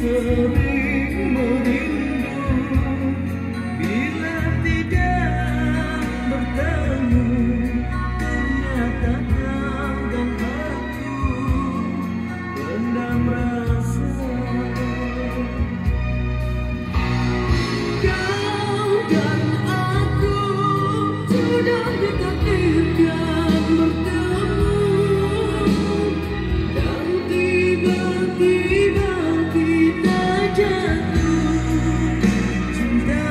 sering merindu bila tidak bertemu. Ternyata kau dan aku pendam rasa. Kau dan aku sudah ditakdirkan bertemu, dan tiba-tiba kita jatuh cinta.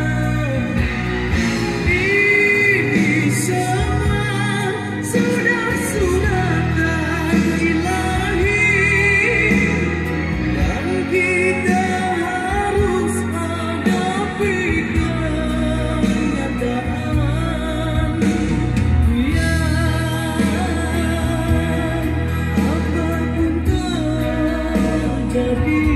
Ini semua sudah sunatan ilahi, dan kita harus hadapi kenyataan. Ya, apapun terjadi,